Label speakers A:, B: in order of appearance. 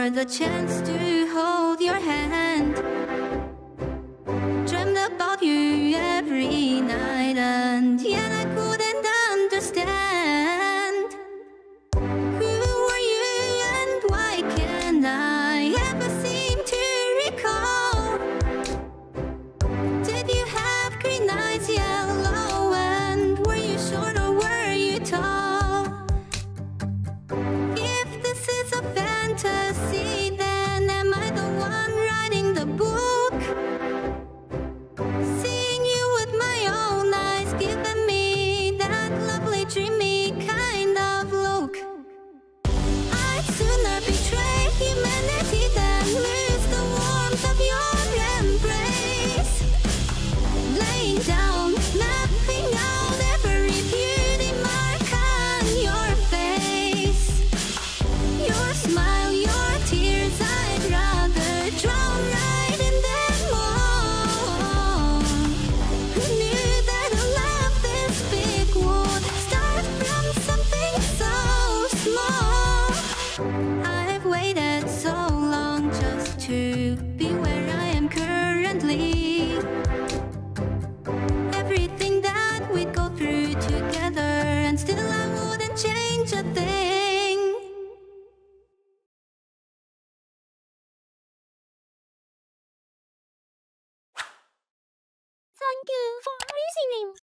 A: for the chance to hold your hand. Dreamed about you every night, and yet I couldn't understand. Who were you and why can't I ever seem to recall? Did you have green eyes, yellow, and were you short or were you tall? If this is a fantasy, then am I the one writing the book? Seeing you with my own eyes, giving me that lovely dreamy kind of look. I'd sooner betray humanity than lose the warmth of your embrace. Laying down, mapping out every beauty mark on your face. Your smile, your tears, I'd rather drown right in them all. Who knew that a love this big would start from something so small? I've waited so long just to be where I am currently. Everything that we go through together, and still I wouldn't change a thing.
B: Thank you for listening.